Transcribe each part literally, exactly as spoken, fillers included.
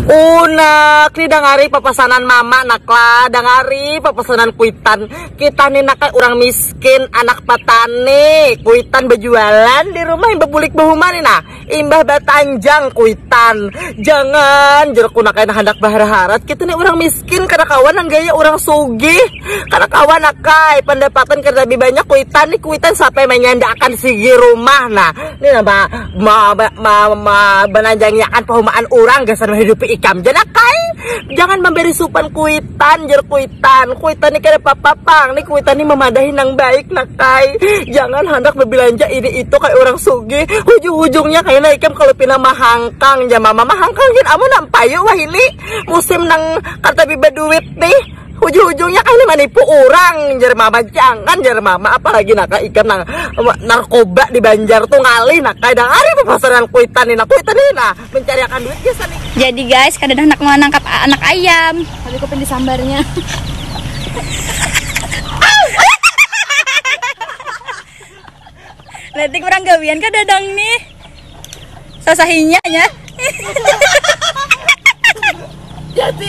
Unak, ni dangari papasanan mama nakla, dangari papasanan kuitan. Kita nih nak orang miskin, anak petani, kuitan berjualan di rumah imbah bulik bahuma nih nah, imbah batanjang kuitan. Jangan jerku nak hendak berharap kita nih orang miskin karena kawanan gaya orang sugih, karena kawan nakai pendapatan kerja lebih banyak kuitan nih kuitan sampai menyandakan sigi rumah nah. Ini nama ma ma ma, ma benanjangnya kan perumahan orang gasan menghidupi ikam janakai. Jangan memberi supan kuitan jer kuitan kuitan ini kada papapang nih kuitan ini memadahi nang baik nakai. Jangan hendak berbelanja ini itu kayak orang sugih, ujung-ujungnya kayaknya ikam kalau pina mahangkang jama mama mahangkang gin amu nampayo wah ini musim nang kata biba duit nih, ujung-ujungnya kan manipu orang jer mama. Jangan jer mama, apalagi naka ikan nang narkoba di Banjar tuh ngalih naka dang hari pasaran kuitan ini nah kuitan ini nah mencari akan duit biasa nih. Jadi guys kadang anak mau nangkap anak ayam tapi kupin di sambarnya. Nanti kurang gawian kan dadang nih sasahinya nya. Jadi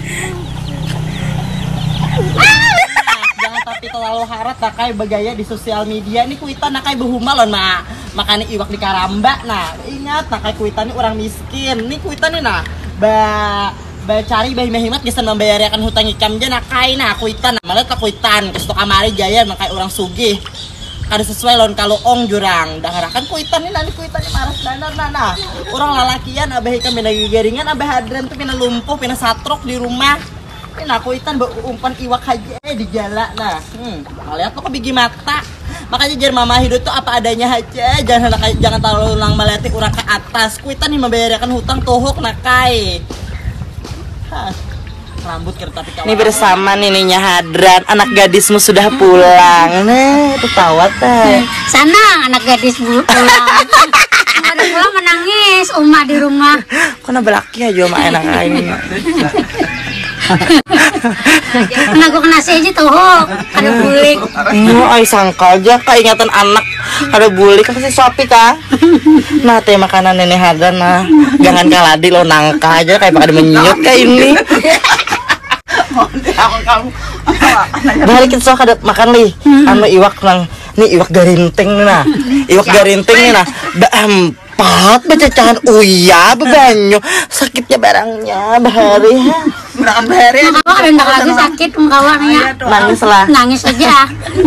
jangan tapi terlalu harat nakai bergaya di sosial media nih kuitan nakai behuma loh nah makanya iwak di karamba. Nah ingat nakai kuitan ini orang miskin nih kuitan nih nah ba ba cari bayi mehimat bisa membayarkan hutang ikam aja nakai nah kuitan nah malah tak kuitan kesto kamari jaya nakai orang sugih kada sesuai lon kalau ong jurang daharakan kuitan ini nanti kuitan ini maras danar nah nah orang lalakian abah ikam pina garingan abah hadran tuh pina lumpuh pina satrok di rumah. Ini nah kuitan umpan iwak aja eh, di jala nah hmm melihat lo kebigi mata makanya jar mama hidup tuh apa adanya aja, jangan jangan terlalu lang meletik urang ke atas. Kuitan nih membayarkan hutang tohok nakai. Hah. Rambut kereta tapi ini bersama nininya Hadran, anak gadismu sudah pulang. Nah, itu tawa teh. Sana anak gadis pulang. Ada pulang menangis, Uma di rumah. Kena belaki aja sama enak ini. Kena gue kena aja tuh, ada bulik. Mau ay sangka aja keingatan anak ada bulik kan pasti sopi kah? Nah teh makanan nenek Hadran nah, jangan kalah di lo nangka aja kayak pada menyut kayak ini. Kamu balik kita sok ada makan li anu iwak nang nih iwak garinting nah iwak garinting nih nah empat becacahan uya bebanyo sakitnya barangnya bahari barang bahari kalau rendah lagi sakit mengkawannya nangis lah nangis aja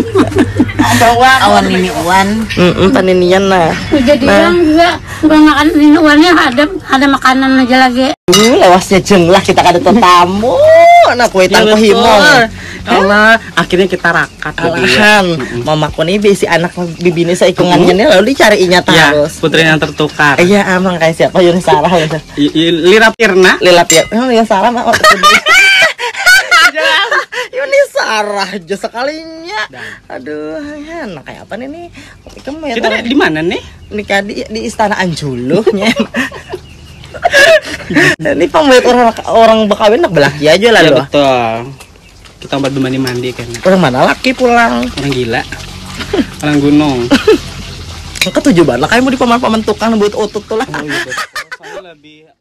awan ini uan paninian nah jadi orang juga nggak makan ini uannya ada ada makanan aja lagi. Ini lewasnya jenglah kita kada tetamu. Nah kuitan ko himong. Allah, akhirnya kita rakat. Alahan, mamaku nih bisi anak bibini sa ikungannya nih lalu dicariinya terus. Ya, putri yang tertukar. Iya, amang kayak siapa Yuni Sarah ya. Lira Pirna. Lila Pirna. Oh, Yuni Sarah mah. Yuni Sarah aja sekalinya. Aduh, ya, nah kayak apa nih nih? Kamu ya. Kita di mana nih? Nikah di di Istana Anjuluhnya. Ini pembuat orang orang Bekawi nak belaki aja lah ya, loh. Betul. Kita obat mandi mandi kan. Orang mana laki pulang? Orang gila. Orang gunung. Ketujuh banget lah kayak mau di paman-paman tukang buat otot tuh lah. Oh, iya, lebih